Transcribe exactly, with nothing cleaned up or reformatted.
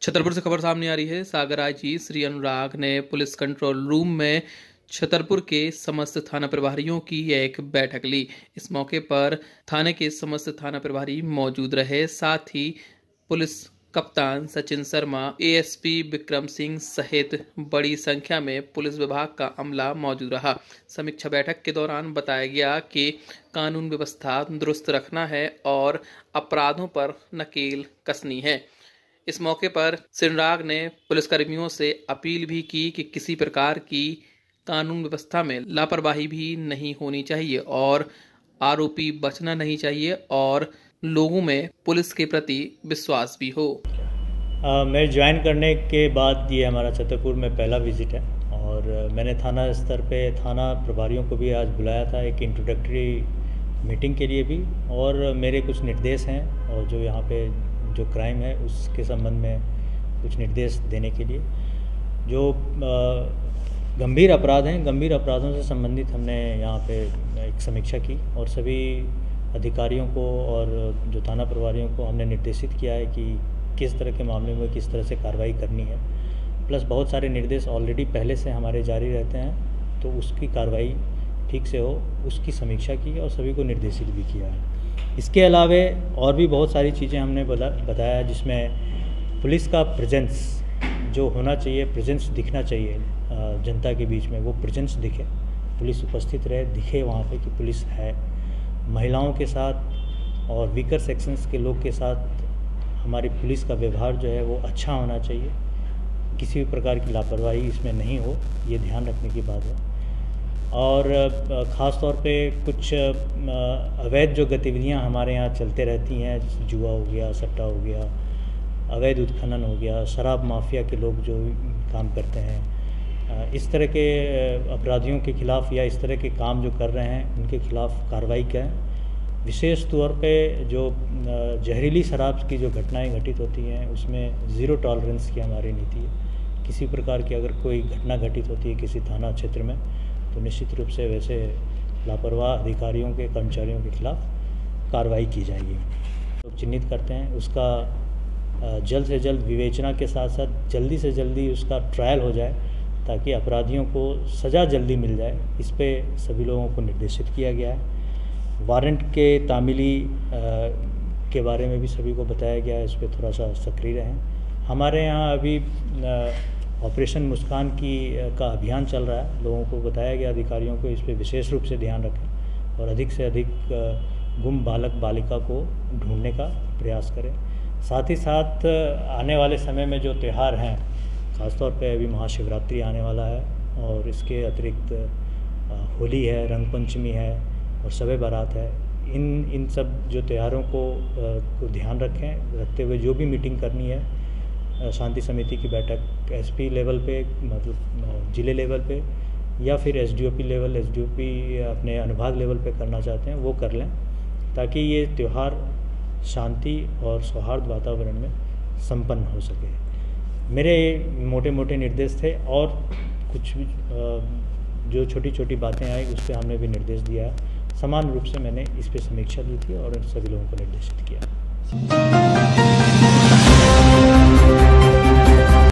छतरपुर से खबर सामने आ रही है। सागर आईजी श्री अनुराग ने पुलिस कंट्रोल रूम में छतरपुर के समस्त थाना प्रभारियों की एक बैठक ली। इस मौके पर थाने के समस्त थाना प्रभारी मौजूद रहे। साथ ही पुलिस कप्तान सचिन शर्मा, एएसपी विक्रम सिंह सहित बड़ी संख्या में पुलिस विभाग का अमला मौजूद रहा। समीक्षा बैठक के दौरान बताया गया कि कानून व्यवस्था दुरुस्त रखना है और अपराधों पर नकेल कसनी है। इस मौके पर श्री अनुराग ने पुलिसकर्मियों से अपील भी की कि किसी प्रकार की कानून व्यवस्था में लापरवाही भी नहीं होनी चाहिए और आरोपी बचना नहीं चाहिए और लोगों में पुलिस के प्रति विश्वास भी हो। आ, मैं ज्वाइन करने के बाद ये हमारा छतरपुर में पहला विजिट है और मैंने थाना स्तर पे थाना प्रभारियों को भी आज बुलाया था एक इंट्रोडक्टरी मीटिंग के लिए भी, और मेरे कुछ निर्देश हैं और जो यहाँ पे जो क्राइम है उसके संबंध में कुछ निर्देश देने के लिए। जो गंभीर अपराध हैं, गंभीर अपराधों से संबंधित हमने यहाँ पे एक समीक्षा की और सभी अधिकारियों को और जो थाना प्रभारियों को हमने निर्देशित किया है कि किस तरह के मामले में किस तरह से कार्रवाई करनी है। प्लस बहुत सारे निर्देश ऑलरेडी पहले से हमारे जारी रहते हैं, तो उसकी कार्रवाई ठीक से हो उसकी समीक्षा की और सभी को निर्देशित भी किया है। इसके अलावा और भी बहुत सारी चीज़ें हमने बताया जिसमें पुलिस का प्रेजेंस जो होना चाहिए, प्रेजेंस दिखना चाहिए जनता के बीच में, वो प्रेजेंस दिखे, पुलिस उपस्थित रहे, दिखे वहाँ पे कि पुलिस है। महिलाओं के साथ और वीकर सेक्शंस के लोग के साथ हमारी पुलिस का व्यवहार जो है वो अच्छा होना चाहिए, किसी भी प्रकार की लापरवाही इसमें नहीं हो, ये ध्यान रखने की बात है। और ख़ास तौर पे कुछ अवैध जो गतिविधियां हमारे यहाँ चलते रहती हैं, जैसे जुआ हो गया, सट्टा हो गया, अवैध उत्खनन हो गया, शराब माफिया के लोग जो काम करते हैं, इस तरह के अपराधियों के खिलाफ़ या इस तरह के काम जो कर रहे हैं उनके खिलाफ़ कार्रवाई करें। विशेष तौर पे जो जहरीली शराब की जो घटनाएं घटित होती हैं उसमें ज़ीरो टॉलरेंस की हमारी नीति है। किसी प्रकार की अगर कोई घटना घटित होती है किसी थाना क्षेत्र में तो निश्चित रूप से वैसे लापरवाह अधिकारियों के कर्मचारियों के खिलाफ़ कार्रवाई की जाएगी। तो चिन्हित करते हैं, उसका जल्द से जल्द विवेचना के साथ साथ जल्दी से जल्दी उसका ट्रायल हो जाए ताकि अपराधियों को सज़ा जल्दी मिल जाए। इस पे सभी लोगों को निर्देशित किया गया है। वारंट के तामीली के बारे में भी सभी को बताया गया है, इस पर थोड़ा सा सक्रिय रहें। हमारे यहाँ अभी ऑपरेशन मुस्कान की का अभियान चल रहा है, लोगों को बताया गया अधिकारियों को इस पे विशेष रूप से ध्यान रखें और अधिक से अधिक गुम बालक बालिका को ढूंढने का प्रयास करें। साथ ही साथ आने वाले समय में जो त्यौहार हैं, ख़ासतौर पे अभी महाशिवरात्रि आने वाला है और इसके अतिरिक्त होली है, रंग पंचमी है और शब बारात है। इन इन सब जो त्योहारों को, को ध्यान रखें, रखते हुए जो भी मीटिंग करनी है शांति समिति की बैठक एसपी लेवल पे, मतलब ज़िले लेवल पे या फिर एसडीओपी लेवल, एसडीओपी अपने अनुभाग लेवल पे करना चाहते हैं वो कर लें ताकि ये त्यौहार शांति और सौहार्द वातावरण में संपन्न हो सके। मेरे मोटे मोटे निर्देश थे और कुछ भी जो छोटी छोटी बातें आई उस पर हमने भी निर्देश दिया है। समान रूप से मैंने इस पर समीक्षा दी थी और सभी लोगों को निर्देशित किया।